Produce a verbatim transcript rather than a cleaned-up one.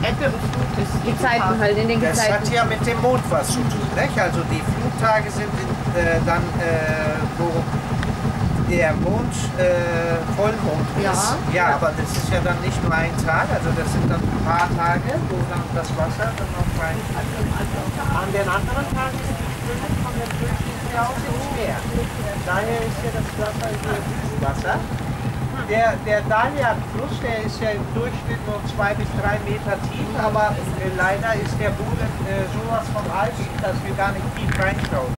Ebbe und Flut ist Die Zeiten halt, in den Das Zeiten. hat ja mit dem Mond was zu tun, nicht? Also die Fluttage sind äh, dann, äh, wo der Mond äh, Vollmond ist. Ja. Ja, aber das ist ja dann nicht nur ein Tag, also das sind dann ein paar Tage, wo dann das Wasser dann auf rein. An den anderen Tagen ist die Strömung von der Flüchtlinge ja auch ins Meer. Daher ist ja das Wasser hier Wasser. Der, der Dalian-Fluss, der ist ja im Durchschnitt nur zwei bis drei Meter tief, aber äh, leider ist der Boden äh, sowas von Eis, dass wir gar nicht tief reinschauen.